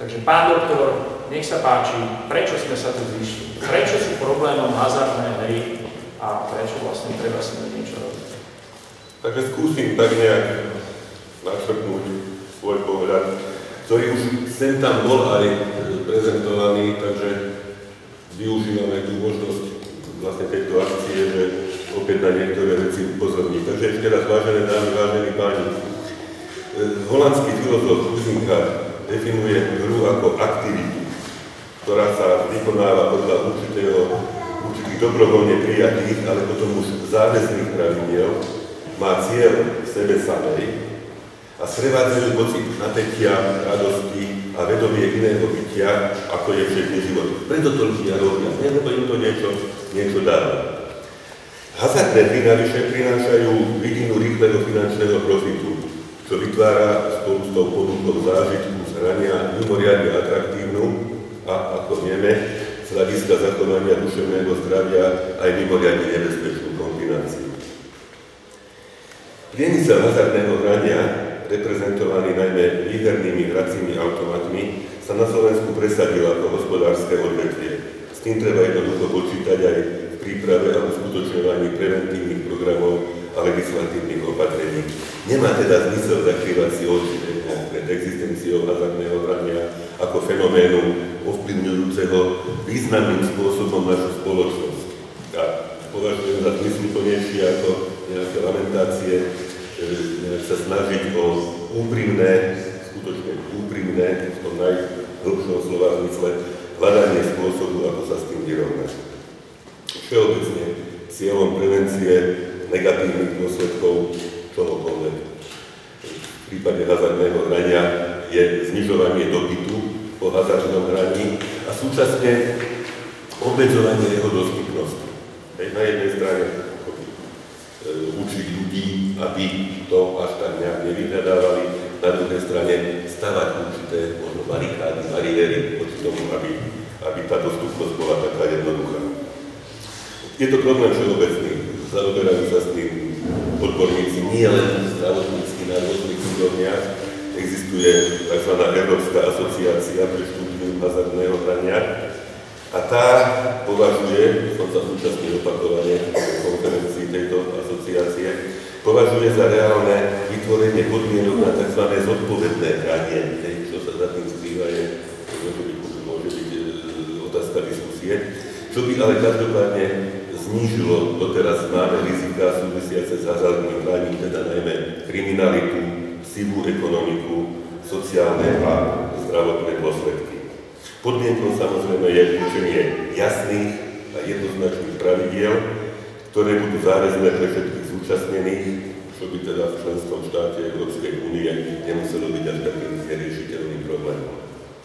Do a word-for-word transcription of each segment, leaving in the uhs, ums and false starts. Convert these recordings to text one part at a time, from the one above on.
Takže pán doktor, nech sa páči, prečo sme sa tu zišli? Prečo sú problémom hazardné hry a prečo vlastne treba s nimi niečo robiť? Takže skúsim tak nejak načrtnúť svoj pohľad, ktorý už sem tam bol aj prezentovaný, takže využívame tú možnosť vlastne tejto akcie, že opäť na niektoré veci upozorniť. Takže ešte raz, vážené dámy, vážení páni, holandský filozof Huizinga definuje hru ako aktivitu, ktorá sa vykonáva podľa určitého, určitých dobrovoľne prijatých, ale potom už záväzných pravidiel, má cieľ v sebe samej a sprevádzajú pocit napätia, radosti a vedomie iného bytia, ako je všetný život. Preto to ľudia robia, lebo im to niečo, niečo dáva. Hazardné hry navyše prinášajú vidinu rýchleho finančného profitu, čo vytvára spolu s tou ponukou zážitku zhrania mimoriadne atraktívnu a, ako vieme, z hľadiska zachovania duševného zdravia aj mimoriadne nebezpečnú kombináciu. Priemysel hazardného hrania, reprezentovaný najmä výhernými hracími automatmi, sa na Slovensku presadil ako hospodárske odvetvie. S tým treba jednoducho počítať aj v príprave a uskutočňovaní preventívnych programov a legislatívnych opatrení. Nemá teda zmysel zakrývať si oči pred existenciou hazardného hrania ako fenoménu ovplyvňujúceho významným spôsobom našu spoločnosť. A považujem za zmysluplnejšie ako nejaké lamentácie, nejak sa snažiť o úprimné, skutočne úprimné, v tom najhlbšom slova zmysle, hľadanie spôsobu, ako sa s tým vyrovnať. Všeobecne cieľom prevencie negatívnych dôsledkov čohokoľvek. V prípade hazardného hrania je znižovanie dopytu po hazardnom hraní a súčasne obmedzovanie jeho dostupnosti. Na jednej strane učiť ľudí, aby to až tak nejak nevyhľadávali, na druhej strane stavať určité možno barikády, bariéry proti tomu, aby, aby tá dostupnosť bola taká jednoduchá. Je to problém všeobecný, zaoberajú sa s tým odborníci nie len zdravotnícky na rôznych úrovniach. Existuje tzv. Európska asociácia pre štúdium hazardného hrania a tá považuje, som sa súčasne opakovane v konferencii tejto asociácie, považuje za reálne vytvorenie podmienok na tzv. Zodpovedné hranie, čo sa za tým skrýva, je, môže byť otázka diskusie, čo by ale každopádne znížilo doteraz známe rizika súvisiace s hazardným hraním, teda najmä kriminalitu, sivú ekonomiku, sociálne a zdravotné dôsledky. Podmienkou samozrejme je určenie jasných a jednoznačných pravidiel, ktoré budú záväzné pre všetkých zúčastnených, čo by teda v členskom štáte Európskej únie nemuselo byť až takým neriešiteľným problémom.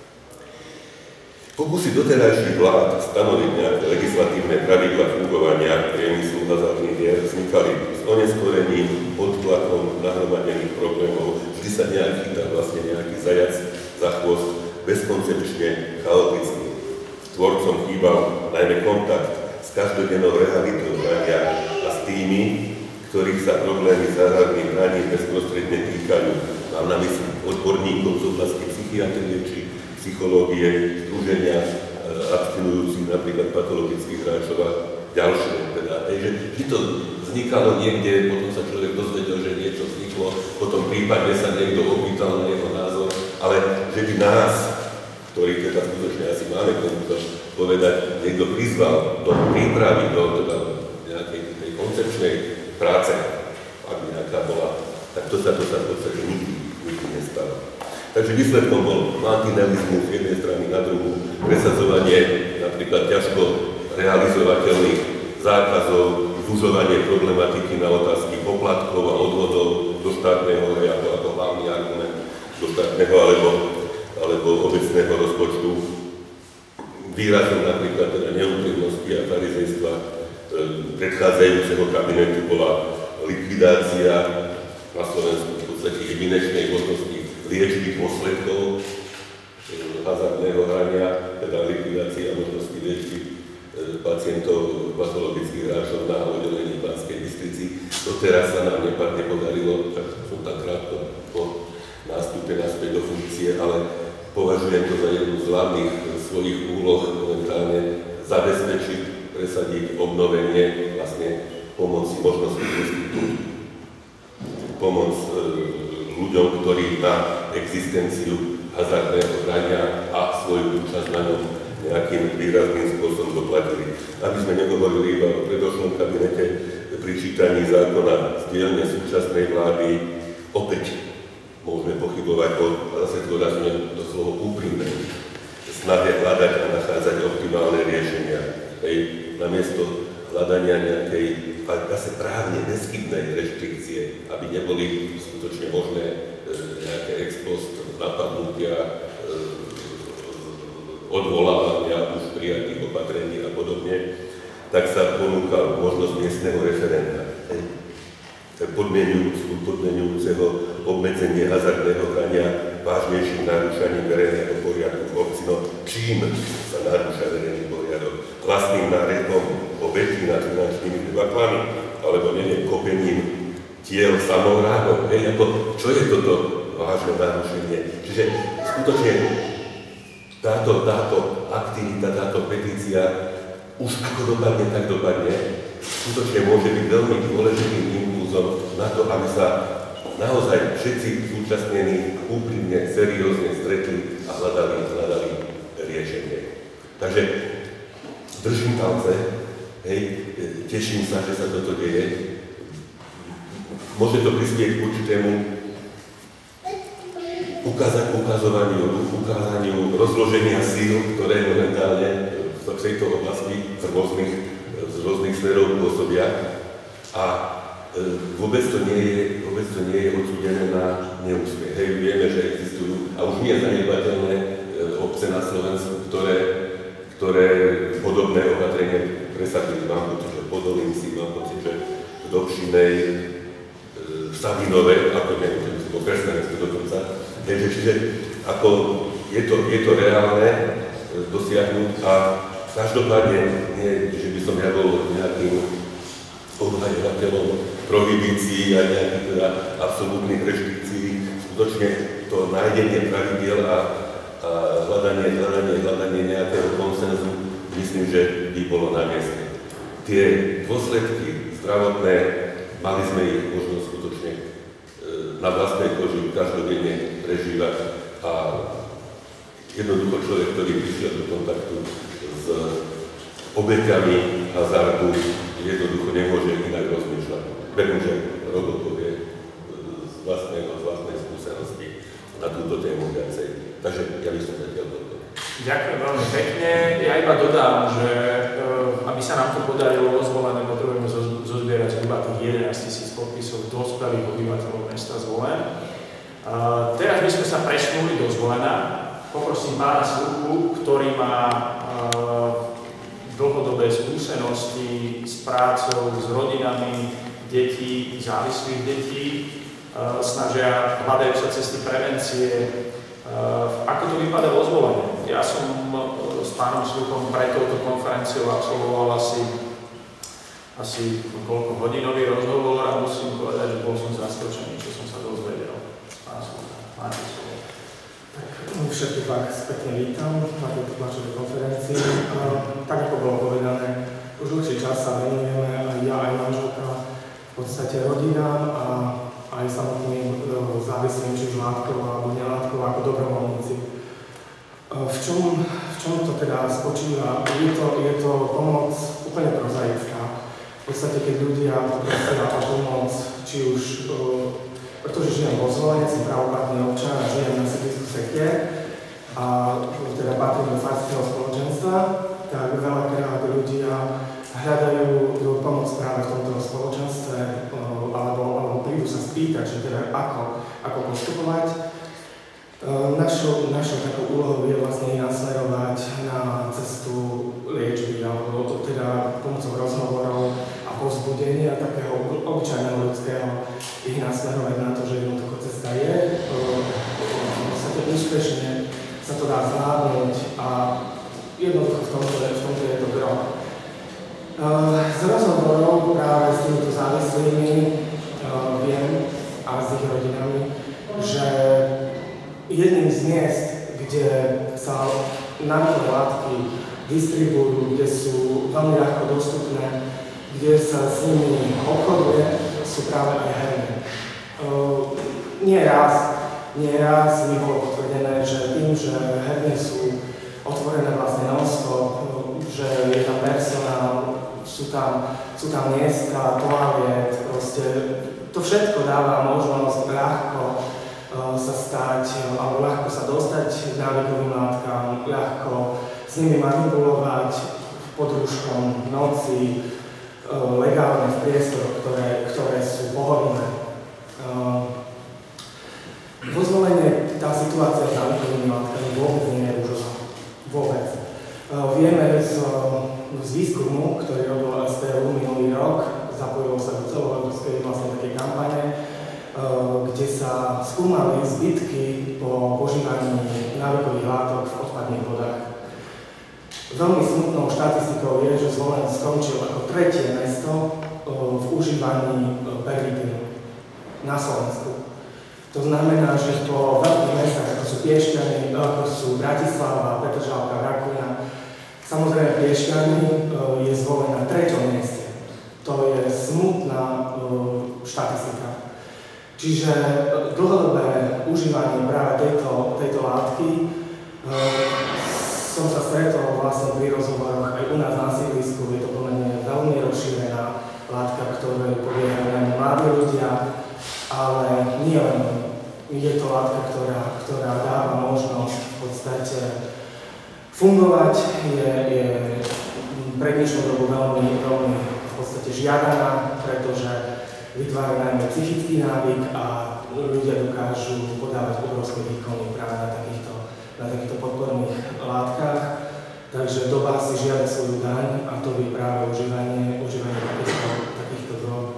Pokusy doterajších vlád stanoviť nejaké legislatívne pravidlá fungovania priemyslu hazardných hier vznikali s oneskorením, pod tlakom nahromadených problémov, vždy sa nejak chytá vlastne nejaký zajac za chvost, bezkoncepčne, chaoticky. Tvorcom chýbal najmä kontakt s každodennou realitou hrania a s tými, ktorých sa problémy s hazardným hraním bezprostredne týkajú. Mám na mysli odborníkov z oblasti psychiatrie či psychológie, združenia abstinujúcich napríklad patologických hráčov a ďalšie. Teda, že vždy to vznikalo niekde, potom sa človek dozvedel, že niečo vzniklo, potom prípadne sa niekto opýtal na jeho názor, ale že by nás, ktorí teda skutočne asi máme k tomuto povedať, niekto prizval do prípravy, do teda nejakej tej koncepčnej práce, ak nejaká bola, tak to sa to sa v podstate nikdy, nikdy nestalo. Takže výsledkom bol mantinelizmus z jednej strany na druhú, presadzovanie napríklad ťažko realizovateľných zákazov, zužovanie problematiky na otázky poplatkov a odvodov do štátneho hry ako, ako hlavný argument do štátneho alebo, alebo obecného rozpočtu. Výrazom napríklad teda neúprimnosti a farizejstva predchádzajúceho kabinetu bola likvidácia na Slovensku v podstate jedinečnej možnosti liečby dôsledkov hazardného hrania, teda likvidácia možnosti liečby pacientov patologických hráčov na oddelení Banskej Bystrici. Doteraz sa nám nepodarilo, tak som tak krátko po nástupe naspäť do funkcie, ale považujem to za jednu z hlavných svojich úloh momentálne zabezpečiť, presadiť obnovenie vlastne pomoci, možnosti poskytnúť pomoc e, ľuďom, ktorí na existenciu hazardného hrania a svoju účasť na ňom nejakým výrazným spôsobom doplatili. Aby sme nehovorili iba o predošlom kabinete pri čítaní zákona z dielne súčasnej vlády, opäť môžeme pochybovať o, zase zdôrazňujem to slovo úprimné, snahe hľadať a nachádzať optimálne riešenia. Hej, namiesto hľadania nejakej zase právne neschybnej reštrikcie, aby neboli skutočne možné e, nejaké ex post napadnutia, e, odvolávania už prijatých opatrení a podobne, tak sa ponúka možnosť miestneho referenda. Podmienujúceho obmedzenie hazardného hrania vážnejším narúšaním verejného poriadku v obci. No čím sa narúša verejný poriadok? Vlastným náredbom obetí nad finančnými debaklami, alebo neviem, kopením tiel samovrahov. Hej, ako, čo je toto vážne narušenie? Čiže skutočne táto, táto aktivita, táto petícia už ako dopadne, tak dopadne, skutočne môže byť veľmi dôležitým impulzom na to, aby sa naozaj všetci zúčastnení úprimne, seriózne stretli a hľadali, hľadali riešenie. Takže držím palce, hej, teším sa, že sa toto deje. Môže to prispieť k určitému ukázať, ukazovaniu, ukázaniu rozloženia síl, ktoré momentálne v tejto oblasti z rôznych, z rôznych smerov pôsobia. A e, vôbec, to nie je, vôbec to nie je odsúdené na neúspech. Hej, vieme, že existujú, a už nie zanedbateľné e, obce na Slovensku, ktoré, ktoré podobné opatrenie presadili. Mám pocit, že v Podolinci, mám pocit, že v Dobšinej, e, v Savinove, ako neviem, že by si bol Krstnenecku dokonca. Takže, čiže ako je to, je to reálne e, dosiahnuť a každopádne nie, že by som ja bol nejakým obhajovateľom prohibícií a nejakých teda absolútnych reštrikcií. Skutočne to nájdenie pravidiel a, a hľadanie, hľadanie, hľadanie nejakého konsenzu, myslím, že by bolo na mieste. Tie dôsledky zdravotné, mali sme ich možnosť skutočne e, na vlastnej koži každodenne prežívať a jednoducho človek, ktorý prišiel do kontaktu s obeťami hazardu, jednoducho nemôže inak rozmýšľať. Verím, že Robo povie z vlastného, z vlastnej skúsenosti na túto tému viacej. Takže ja by som zatiaľ toto. Ďakujem veľmi pekne. Ja iba dodám, že aby sa nám to podarilo rozvolené, potrebujeme zozbierať zhruba tých jedenásť tisíc podpisov dospelých obyvateľov mesta Zvolen. Teraz by sme sa presunuli do Zvolena. Poprosím pána Sluchu, ktorý má dlhodobé skúsenosti s prácou, s rodinami detí, závislých detí, snažia, hľadajú sa cesty prevencie. Ako to vypadá vo Zvolene? Ja som s pánom Sluchom pre touto konferenciou absolvoval asi, asi koľko hodinový rozhovor a musím povedať, že bol som zaskočený, čo som sa dozvedel. Pán Sluch, máte slovo. Všetkých vás pekne vítam na tejto tlačovej konferencii. Tak ako bolo povedané, už dlhší čas sa venujeme aj ja, aj manželka v podstate rodinám a aj samotným závislým, či už látkou alebo nelátkou ako dobrovoľníci. V čom, v čom to teda spočíva? Je to, je to pomoc úplne prozaická. V podstate, keď ľudia poprosia o pomoc, či už pretože žijem vo Zvolene, som právoplatný občan a žijem na sídlisku Sekier a teda patrím do farského spoločenstva, tak veľakrát ľudia hľadajú pomoc práve v tomto spoločenstve alebo, alebo prídu sa spýtať, že teda ako, ako postupovať. Našou, našou takou úlohou je vlastne nasmerovať na cestu liečby alebo teda pomocou rozhovorov a povzbudenia takého obyčajného ľudského ich nasmerovať na to, že jednoducho cesta je. V podstate úspešne sa to dá zvládnuť a jednoducho v tomto, v tomto je to gro. Z rozhovorov práve s týmito závislými viem a s ich rodinami, že jedným z miest, kde sa návykové látky distribujú, kde sú veľmi ľahko dostupné, kde sa s nimi obchoduje, sú práve aj herné. Uh, nie raz, nie raz mi bolo potvrdené, že tým, že herne sú otvorené vlastne non-stop, že je tam personál, sú tam, sú tam miesta, toaliet, proste to všetko dáva možnosť ľahko uh, sa stať, alebo ľahko sa dostať k návykovým látkam, ľahko s nimi manipulovať pod rúškom v noci, uh, legálne v priestoroch, ktoré, ktoré sú pohodlné. Uh, vo Zvolene tá situácia s návykovými látkami vôbec nie je rúžová. Vôbec. Uh, vieme z, z výskumu, ktorý robil es té ú minulý rok, zapojilo sa do celoeurópskej vlastne takej kampane, uh, kde sa skúmali zbytky po požívaní návykových látok v odpadných vodách. Veľmi smutnou štatistikou je, že Zvolen skončil ako tretie mesto uh, v užívaní uh, pervitínu na Slovensku. To znamená, že po veľkých mestách, ako sú Piešťany, ako sú Bratislava, Petržalka, Rakuňa, samozrejme Piešťany je Zvolen na treťom mieste. To je smutná štatistika. Čiže dlhodobé užívanie práve tejto, tejto látky som sa stretol vlastne pri rozhovoroch aj u nás na sídlisku. Je to pomerne veľmi rozšírená látka, ktorú podliehajú mladí ľudia, ale nie len. Je to látka, ktorá, ktorá dáva možnosť v podstate fungovať, je, je pre dnešnú dobu veľmi, veľmi v podstate žiadaná, pretože vytvára najmä psychický návyk a ľudia dokážu podávať obrovské výkony práve na takýchto, na takýchto podporných látkach. Takže doba si žiada svoju daň a to je práve užívanie, užívanie takýchto, takýchto drog.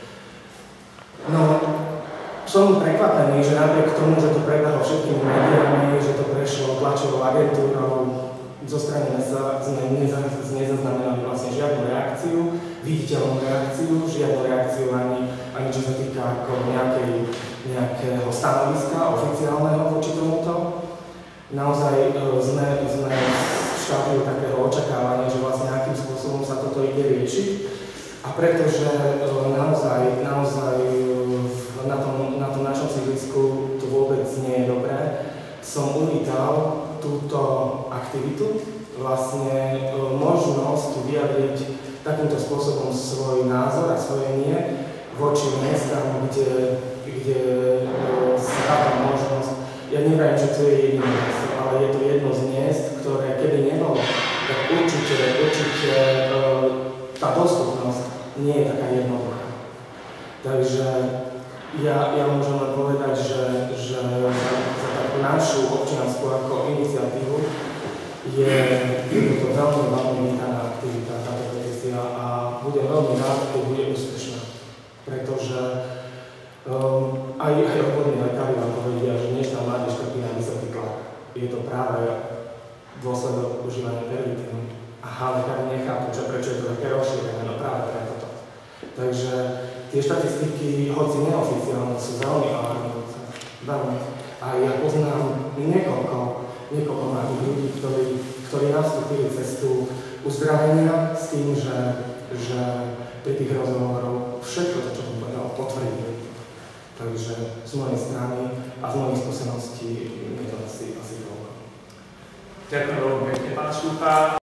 No, som prekvapený, že napriek tomu, že to prebehlo všetkými médiami, že to prešlo tlačovou agentúrou, zo strany mesta sme nezaznamenali vlastne žiadnu reakciu, viditeľnú reakciu, žiadnu reakciu ani, ani čo sa týka ako nejakej, nejakého stanoviska oficiálneho voči tomuto. Naozaj sme, sme v štádiu takého očakávania, že vlastne akým spôsobom sa toto ide riešiť. A pretože naozaj, naozaj na tom, na tom našom sídlisku to vôbec nie je dobré, som uvítal túto aktivitu, vlastne možnosť vyjadriť takýmto spôsobom svoj názor a svoje nie voči miestam, kde, kde sa táto možnosť. Ja neviem, že to je jediné miesto, ale je to jedno z miest, ktoré keby nebolo, tak určite, určite tá dostupnosť nie je taká jednoduchá. Takže Ja, ja môžem len povedať, že, že za, za takú našu občiansku ako iniciatívu je to veľmi, veľmi vítaná aktivita, táto petícia a budem veľmi rád, keď bude úspešná. Pretože um, aj, aj odborní lekári vám povedia, že dnešná mládež trpí na vysoký tlak. Je to práve dôsledok užívania pervitínu. Aha, lekári nechápu, čo, prečo je to také rozšírené, no práve preto. Takže tie štatistiky, hoci neoficiálne, sú veľmi alarmujúce. Veľmi. A ja poznám niekoľko, niekoľko mladých ľudí, ktorí, ktorí nastúpili cestu uzdravenia s tým, že, že pri tých rozhovoroch všetko to, čo som povedal, potvrdili. Takže z mojej strany a z mojej skúseností je to asi, asi veľmi. Ďakujem veľmi pekne, pán Šupa.